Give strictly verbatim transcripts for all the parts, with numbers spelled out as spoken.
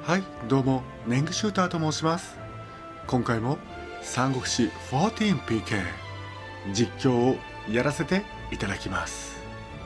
はい、どうもネングシューターと申します。今回も三国志 じゅうよんピーケー 実況をやらせていただきます。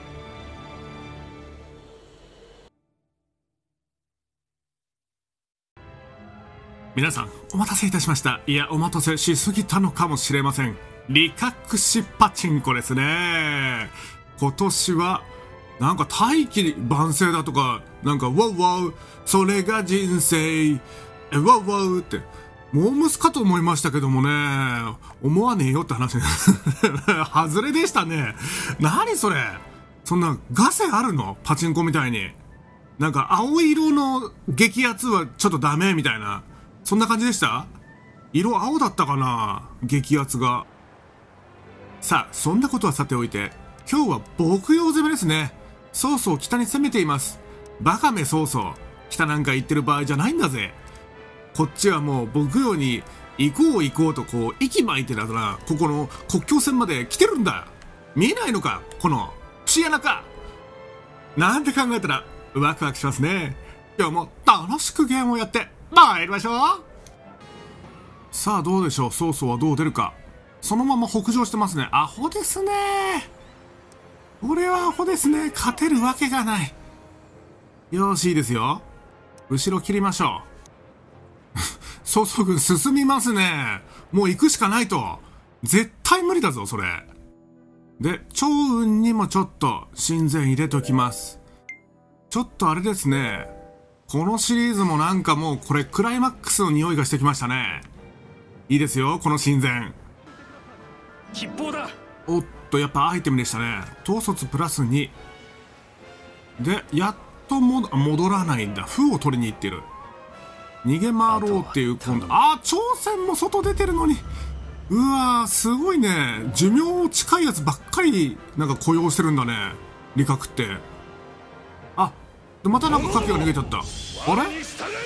皆さんお待たせいたしました。いや、お待たせしすぎたのかもしれません。リカクシパチンコですね。今年はなんか大器晩成だとか、なんかワウワウ、それが人生、えワウワウって、モームスかと思いましたけどもね、思わねえよって話。外れでしたね。何それ、そんなガセあるの？パチンコみたいに。なんか青色の激アツはちょっとダメみたいな。そんな感じでした？色青だったかな？激アツが。さあ、そんなことはさておいて、今日は牧羊攻めですね。曹操を北に攻めています。バカめ曹操。北なんか行ってる場合じゃないんだぜ。こっちはもう牧羊に行こう行こうとこう息巻いてたら、ここの国境線まで来てるんだ。見えないのかこの節穴か。なんて考えたらワクワクしますね。今日も楽しくゲームをやって参りましょう。さあどうでしょう、曹操はどう出るか。そのまま北上してますね。アホですね。俺はアホですね。勝てるわけがない。よーし、いいですよ。後ろ切りましょう。曹操軍進みますね。もう行くしかないと。絶対無理だぞそれで、趙雲にもちょっと親善入れときます。ちょっとあれですね、このシリーズもなんかもうこれクライマックスの匂いがしてきましたね。いいですよこの親善。 吉報だ。 おっと、やっぱアイテムでしたね。統率プラスにで、やっとも戻らないんだ。歩を取りに行ってる。逃げ回ろうっていう今度、あー朝鮮も外出てるのに。うわーすごいね。寿命近いやつばっかりなんか雇用してるんだね、理覚って。あ、またなんか牡蠣が逃げちゃった。あれ、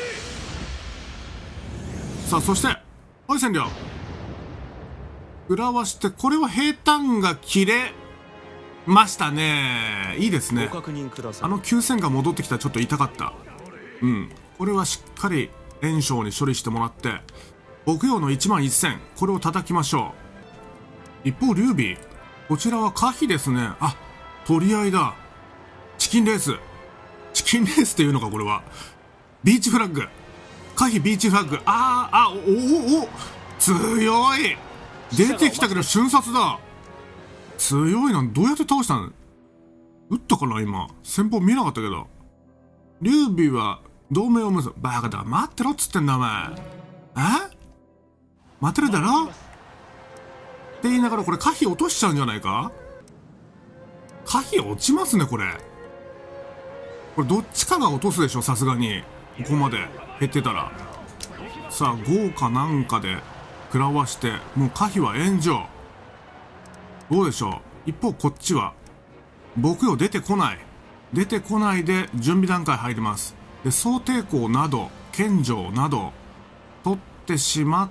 さあそしてはい千両食らわして、これは平坦が切れましたね。いいですね。あのきゅうせんが戻ってきたらちょっと痛かった。うん、これはしっかり炎章に処理してもらって、牧羊のいちまんせん、これを叩きましょう。一方劉備、こちらは可否ですね。あ、取り合いだ。チキンレース、チキンレースっていうのかこれは。ビーチフラッグ、可否ビーチフラッグ。あーあ、おおお、強い。出てきたけど瞬殺だ。強いな。どうやって倒したの？撃ったかな今。先方見えなかったけど。劉備は同盟を結ぶ。バカだ、待ってろっつってんだお前。え？待てるだろって言いながら、これ可否落としちゃうんじゃないか。可否落ちますねこれ。これどっちかが落とすでしょさすがに。ここまで減ってたら。さあ豪華なんかで食らわして、もう可否は炎上。どうでしょう。一方こっちは牧羊出てこない。出てこないで準備段階入ります。で、総抵抗など献上など取ってしまって、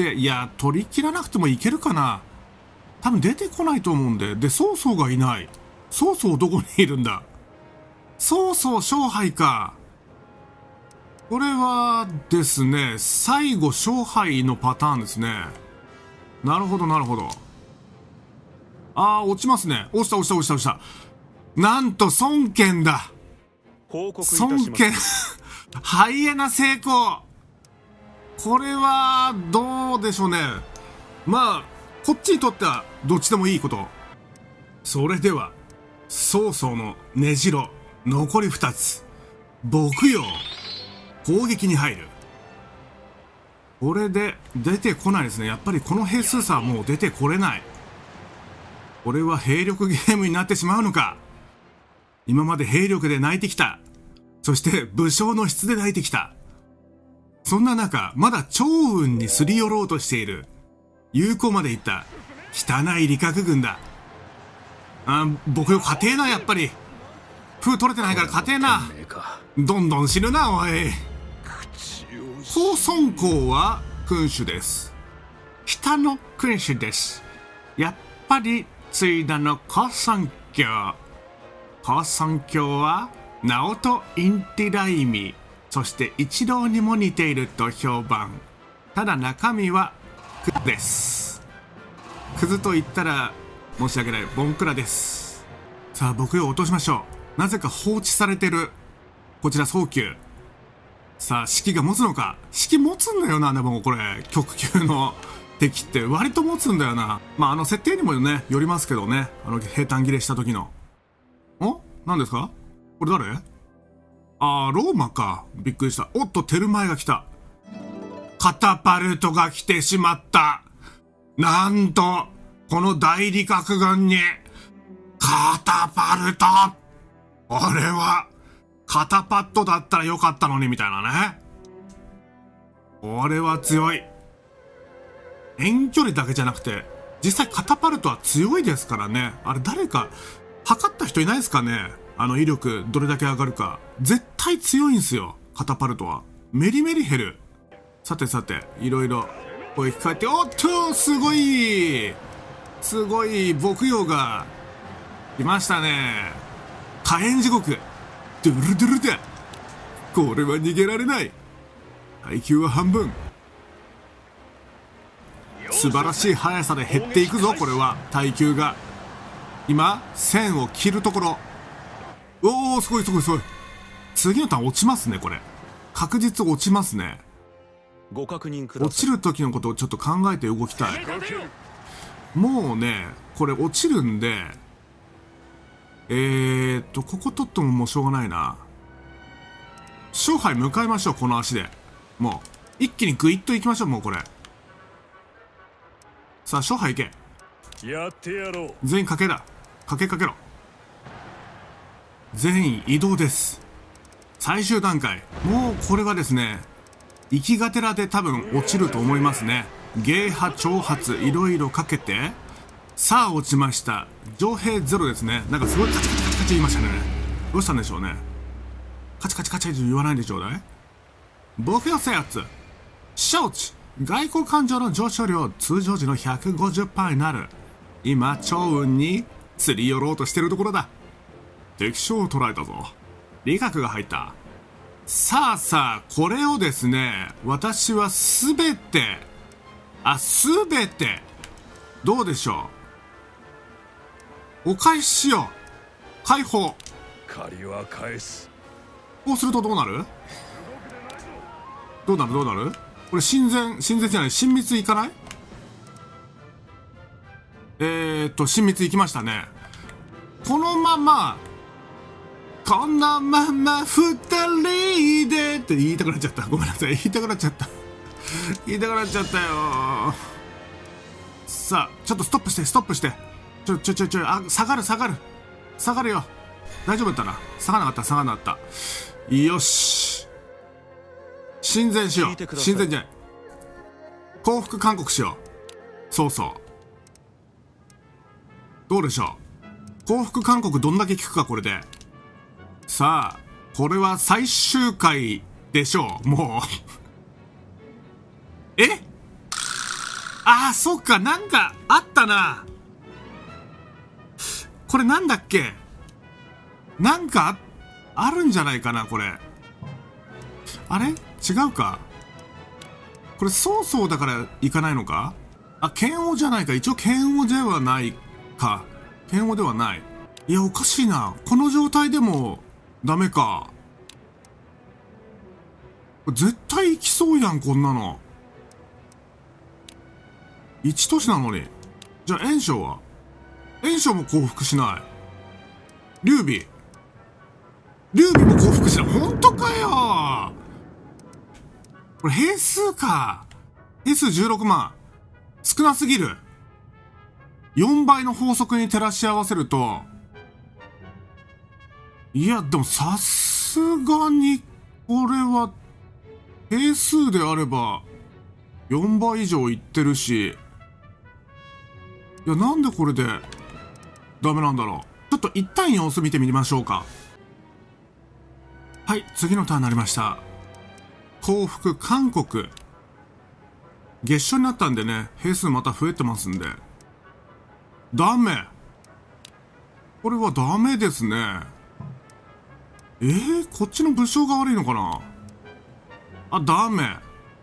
いや取り切らなくてもいけるかな。多分出てこないと思うんで。で、曹操がいない。曹操どこにいるんだ。曹操勝敗か。これはですね、最後勝敗のパターンですね。なるほどなるほど。あー落ちますね。落ちた落ちた落ちた落ちた。なんと孫権だ。孫権ハイエナ成功。これはどうでしょうね。まあこっちにとってはどっちでもいいこと。それでは曹操の根城残りふたつ。牧羊攻撃に入る。これで出てこないですね。やっぱりこの兵数差はもう出てこれない。これは兵力ゲームになってしまうのか。今まで兵力で泣いてきた。そして武将の質で泣いてきた。そんな中、まだ趙雲にすり寄ろうとしている。友好まで行った汚い理覚軍だ。あ、僕よ勝てえな。やっぱり風取れてないから勝てえな。どんどん死ぬなおい。高孫公は君主です。北の君主です。やっぱりついだの高孫卿。高孫卿はナオト・インティライミ、 そして一郎にも似ていると評判。ただ中身はクズです。クズと言ったら申し訳ない、ボンクラです。さあ僕を落としましょう。なぜか放置されてるこちら早急。さあ士気が持つのか。士気持つんだよな。でもこれ極級の敵って割と持つんだよな。まああの設定にもねよりますけどね、あの平坦切れした時の。お、何ですかこれ誰？あー、ローマか。びっくりした。おっと、テルマエが来た。カタパルトが来てしまった。なんと、この大理学軍に、カタパルト。俺は、カタパットだったらよかったのに、みたいなね。俺は強い。遠距離だけじゃなくて、実際カタパルトは強いですからね。あれ誰か、測った人いないですかね。あの威力どれだけ上がるか。絶対強いんすよ、カタパルトは。メリメリ減る。さてさて、いろいろ声聞かれて、おっとすごいすごい牧羊が来ましたね。火炎地獄ドゥルドゥルだ。これは逃げられない。耐久は半分。素晴らしい速さで減っていくぞ。これは耐久が今線を切るところ。おお、すごいすごいすごい。次のターン落ちますね。これ確実落ちますね。 ご確認ください。 落ちる時のことをちょっと考えて動きたい。もうねこれ落ちるんで、えーっとここ取ってももうしょうがないな。勝敗迎えましょう。この足でもう一気にグイッといきましょう。もうこれさあ勝敗いけ。 やってやろう。 全員かけだ。かけかけろ。全員移動です。最終段階。もうこれはですね、行きがてらで多分落ちると思いますね。迎波挑発いろいろかけて、さあ落ちました。上兵ゼロですね。なんかすごいカチカチカチカチ言いましたね。どうしたんでしょうね。カチカチカチと言わないでちょうだい。僕よ制圧承知。外交感情の上昇量通常時の ひゃくごじゅっパーセント になる。今趙雲にすり寄ろうとしてるところだ。敵将を捉えたぞ。理学が入った。さあさあこれをですね、私はすべてあすべてどうでしょう、お返ししよう。解放。 借りは返す。 こうするとどうなるどうなるどうなるこれ親善親善じゃない親密いかない。えーっと親密いきましたね。このままこのまま二人でって言いたくなっちゃった。ごめんなさい、言いたくなっちゃった言いたくなっちゃったよ。さあちょっとストップしてストップしてちょちょちょちょあ下がる下がる下がるよ。大丈夫だったな。下がらなかった下がらなかった。よし親善しよう。親善じゃない降伏勧告しよう。そうそうどうでしょう。降伏勧告どんだけ効くかこれで。さあこれは最終回でしょう。もうえああそっか、なんかあったな。これなんだっけ、なんか あ, あるんじゃないかなこれ。あれ違うかこれ。そうそうだからいかないのか。あ剣王じゃないか。一応剣王ではないか。剣王ではない。いやおかしいな。この状態でもダメか。絶対行きそうやんこんなの。一都市なのに。じゃあ炎章は炎章も降伏しない。劉備劉備も降伏しない。本当かよこれ兵数か。兵数じゅうろくまん少なすぎる。よんばいの法則に照らし合わせると、いやでもさすがにこれは兵数であればよんばい以上いってるし、いやなんでこれでダメなんだろう。ちょっと一旦様子見てみましょうか。はい次のターンになりました。降伏韓国月初になったんでね、兵数また増えてますんでダメ。これはダメですね。えー、こっちの武将が悪いのかな。 あ、ダメ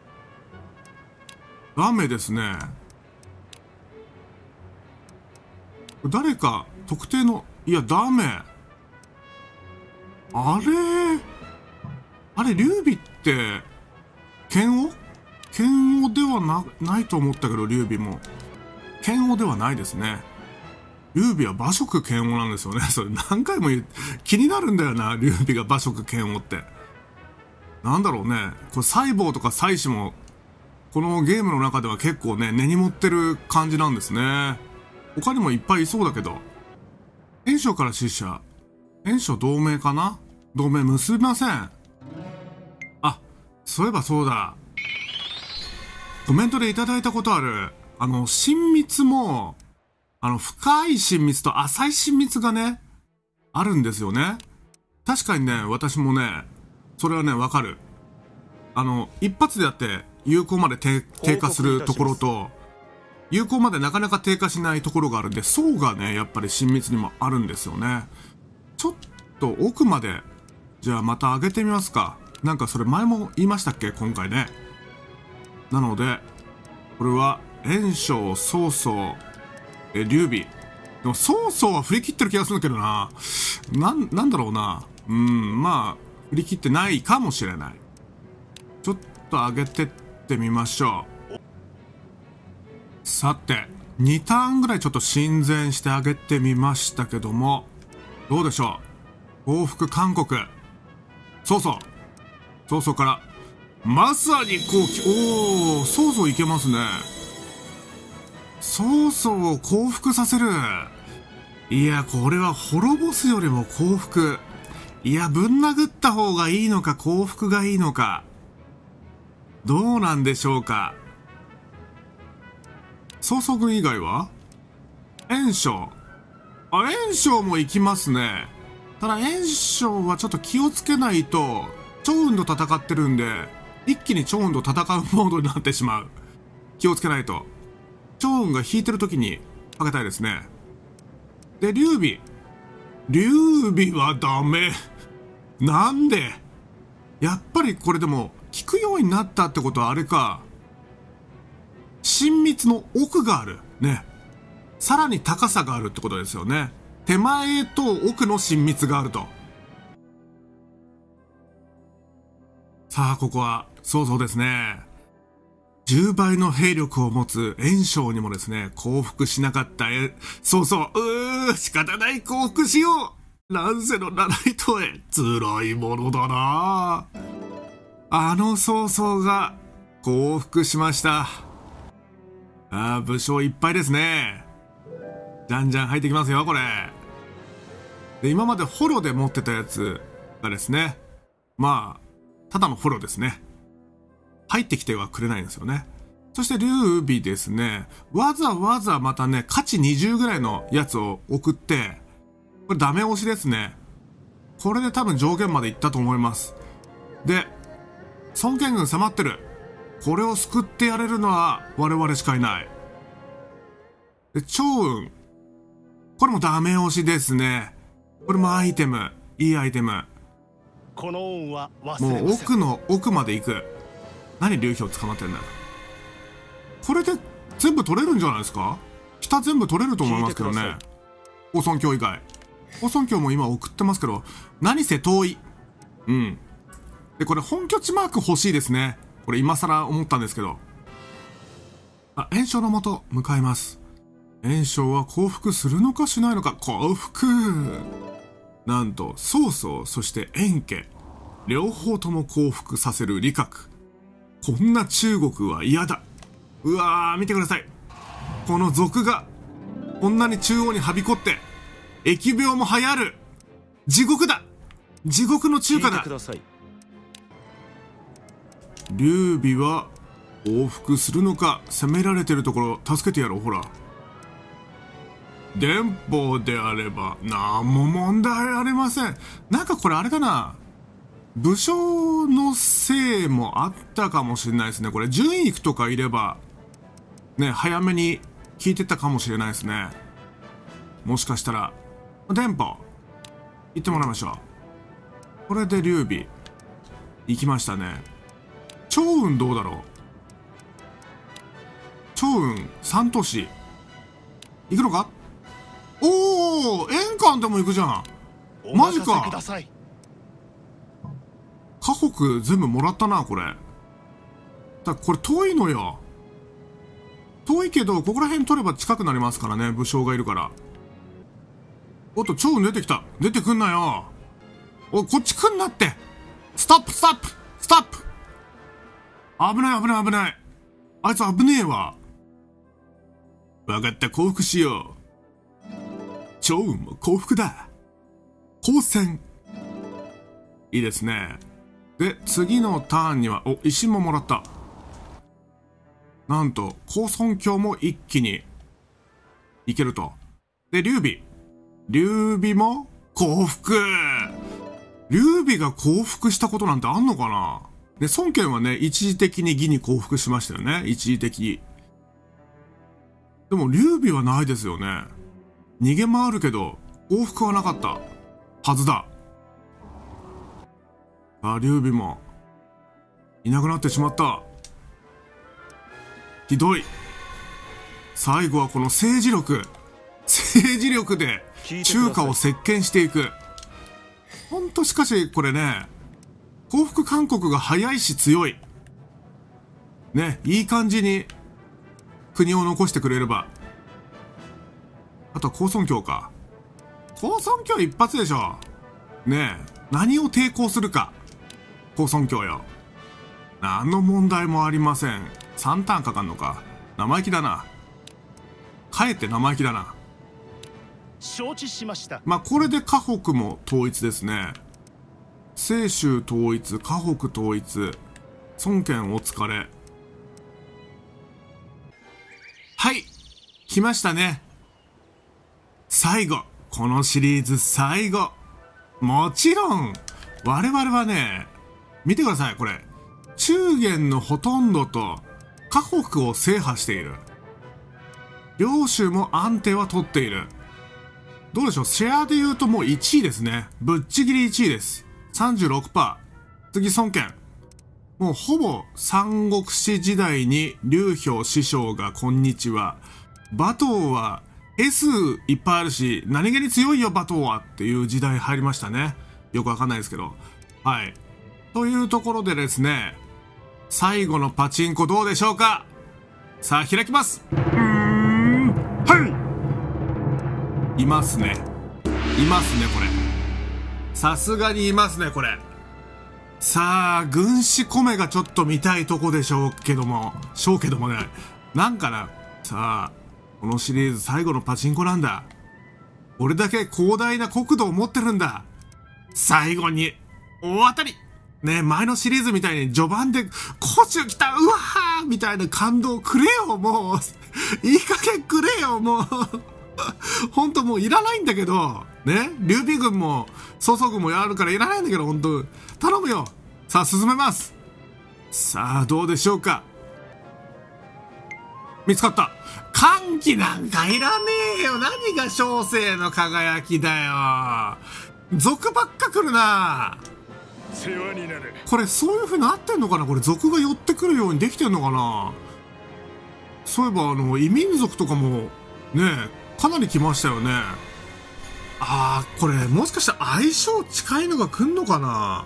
ダメですね。誰か特定の、いやダメ。あれあれ、劉備って剣王剣王では な, ないと思ったけど、劉備も剣王ではないですね。劉備は馬謖剣王なんですよね。それ何回も言う、気になるんだよな、劉備が馬謖剣王って。なんだろうね、これサイボーとかサイシもこのゲームの中では結構ね、根に持ってる感じなんですね。他にもいっぱいいそうだけど。袁紹から使者。袁紹同盟かな？同盟結びません。あ、そういえばそうだ。コメントでいただいたことある。あの、親密も、あの、深い親密と浅い親密がね、あるんですよね。確かにね、私もね、それはね、わかる。あの、一発でやって、有効まで低下するところと、有効までなかなか低下しないところがあるんで、層がね、やっぱり親密にもあるんですよね。ちょっと奥まで、じゃあまた上げてみますか。なんかそれ前も言いましたっけ、今回ね。なので、これは、袁紹、曹操、え、劉備。でも曹操は振り切ってる気がするんだけどな。なん、なんだろうな。うん、まあ、振り切ってないかもしれない。ちょっと上げてってみましょう。さて、にターンぐらいちょっと親善してあげてみましたけども、どうでしょう。報復韓国。曹操。曹操から、まさにこう、おー、曹操いけますね。曹操を降伏させる。いや、これは滅ぼすよりも降伏。いや、ぶん殴った方がいいのか、降伏がいいのか。どうなんでしょうか。曹操軍以外は袁紹。あ、袁紹も行きますね。ただ袁紹はちょっと気をつけないと、趙雲と戦ってるんで、一気に趙雲と戦うモードになってしまう。気をつけないと。趙雲が引いてる時にかけたいですね。で、劉備。劉備はダメ。なんで？やっぱりこれでも、効くようになったってことはあれか。親密の奥がある。ね。さらに高さがあるってことですよね。手前と奥の親密があると。さあ、ここは、そうそうですね。じゅうばいの兵力を持つ袁紹にもですね、降伏しなかった。え、そうそう、うー、仕方ない降伏しよう。乱世の七糸へ、辛いものだな。あの曹操が降伏しました。ああ、武将いっぱいですね。じゃんじゃん入ってきますよ、これ。で、今までフォローで持ってたやつがですね、まあ、ただのフォローですね。入ってきてはくれないんですよね。そして劉備ですね、わざわざまたね、価値にじゅうぐらいのやつを送って、これダメ押しですね。これで多分上限までいったと思います。で、孫権軍迫ってる。これを救ってやれるのは我々しかいない。で、趙雲。これもダメ押しですね。これもアイテム。いいアイテム。 この恩は忘れません。 もう奥の奥まで行く。何劉氷捕まってんだよ。これで全部取れるんじゃないですか？下全部取れると思いますけどね。王孫卿以外。王孫卿も今送ってますけど、何せ遠い。うん。で、これ本拠地マーク欲しいですね。これ今更思ったんですけど。あ、袁紹のもと向かいます。袁紹は降伏するのかしないのか。降伏。なんと、曹操、そして袁家。両方とも降伏させる李覚。こんな中国は嫌だ。うわー、見てください。この賊が、こんなに中央にはびこって、疫病も流行る。地獄だ。地獄の中華だ。劉備は往復するのか。攻められてるところ助けてやろう。ほら、電報であれば何も問題ありません。なんかこれあれだな、武将のせいもあったかもしれないですね。これ順位とかいればね、早めに聞いてたかもしれないですね。もしかしたら電報行ってもらいましょう。これで劉備行きましたね。 趙雲どうだろう。趙雲さん都市行くのか。おお、円環でも行くじゃん。マジか。河北全部もらったなこれ。だこれ遠いのよ。遠いけどここら辺取れば近くなりますからね、武将がいるから。おっと、趙雲出てきた。出てくんなよ。お、こっち来んなって。ストップストップストップ。危ない危ない危ない。あいつ危ねえわ。分かった、降伏しよう。趙雲も降伏だ。交戦。いいですね。で、次のターンには、お、石ももらった。なんと、高尊教も一気にいけると。で、劉備。劉備も降伏。劉備が降伏したことなんてあんのかな。で、孫権はね、一時的に義に降伏しましたよね。一時的。でも、劉備はないですよね。逃げ回るけど、降伏はなかったはずだ。あ、劉備もいなくなってしまった。ひどい。最後はこの政治力。政治力で中華を席巻していく。ほんとしかしこれね、降伏韓国が早いし強い。ね、いい感じに国を残してくれれば。あとは高尊教か。高尊教一発でしょ。ねえ、何を抵抗するか。高尊教よ。何の問題もありません。さんターンかかんのか。生意気だな。かえって生意気だな。 承知しました。 まあこれで河北も統一ですね。清州統一、河北統一。孫権お疲れ。はい、来ましたね。最後、このシリーズ最後。もちろん我々はね、見てくださいこれ。中原のほとんどと河北を制覇している。領州も安定は取っている。どうでしょう、シェアで言うともういちいですね。ぶっちぎりいちいです。さんじゅうろくパーセント。次孫権。もうほぼ三国志時代に劉氷師匠がこんにちは。馬頭は S いっぱいあるし、何気に強いよ馬頭はっていう時代入りましたね。よくわかんないですけど。はい。というところでですね、最後のパチンコどうでしょうか。さあ開きます。うーん、はい。いますね。いますねこれ。さすがにいますねこれ。さあ軍師米がちょっと見たいとこでしょうけども、しょうけどもね、なんかな。さあこのシリーズ最後のパチンコなんだ。俺だけ広大な国土を持ってるんだ。最後に大当たりね、前のシリーズみたいに序盤で甲州来た、うわーみたいな感動くれよ、もういい加減くれよ、もうほんともういらないんだけどね。劉備軍も曹操軍もやるからいらないんだけど、ほんと頼むよ。さあ進めます。さあどうでしょうか。見つかった。歓喜なんかいらねえよ。何が小生の輝きだよ。賊ばっか来るな。 世話になる。 これそういう風になってんのかな。これ賊が寄ってくるようにできてんのかな。そういえばあの異民族とかもねかなり来ましたよね。あー、これもしかして相性近いのが来んのかな。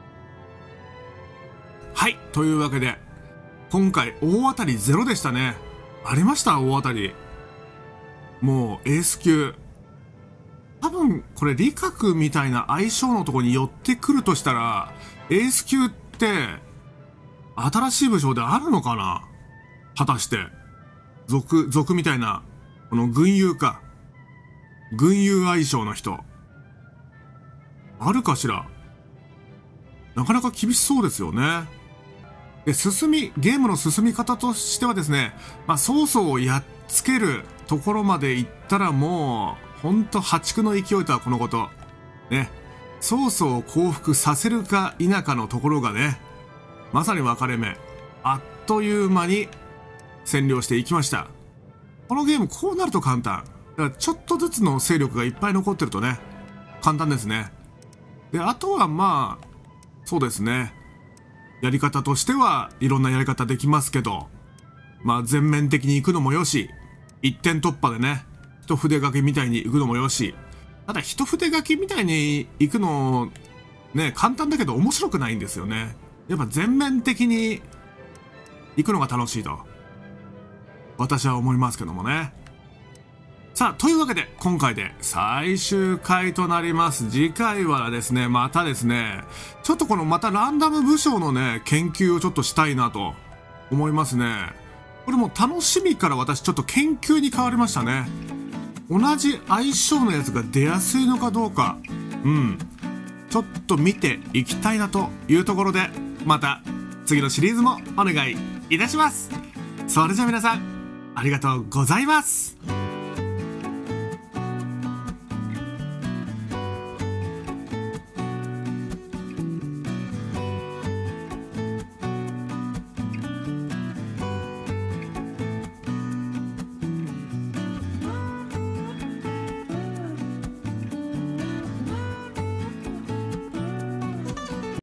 はい、というわけで今回大当たりゼロでしたね。ありました大当たり。もうエース級。多分これ理学みたいな相性のところに寄ってくるとしたら、エース級って新しい武将であるのかな。果たして族族みたいなこの軍友か、軍友相性の人あるかしら。なかなか厳しそうですよね。で進みゲームの進み方としてはですね、まあ曹操をやっつけるところまで行ったらもうほんと破竹の勢いとはこのことね。曹操を降伏させるか否かのところがね、まさに分かれ目。あっという間に占領していきました。このゲームこうなると簡単だから、ちょっとずつの勢力がいっぱい残ってるとね簡単ですね。であとはまあそうですね、 やり方としてはいろんなやり方できますけど、まあ全面的に行くのもよし、一点突破でね、一筆書きみたいに行くのもよし、ただ一筆書きみたいに行くの、ね、簡単だけど面白くないんですよね。やっぱ全面的に行くのが楽しいと、私は思いますけどもね。さあ、というわけで、今回で最終回となります。次回はですね、またですね、ちょっとこのまたランダム武将のね、研究をちょっとしたいなと思いますね。これも楽しみから私ちょっと研究に変わりましたね。同じ相性のやつが出やすいのかどうか、うん、ちょっと見ていきたいなというところで、また次のシリーズもお願いいたします。それじゃあ皆さん、ありがとうございます。